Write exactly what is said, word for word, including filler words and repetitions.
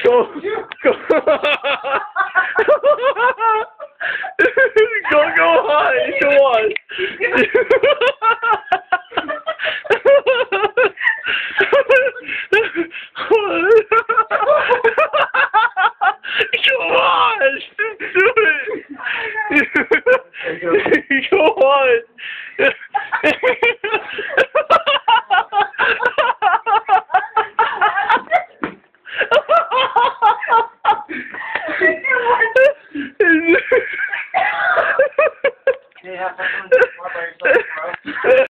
Go, go, go, go on, go on. Come on, do it. Go on.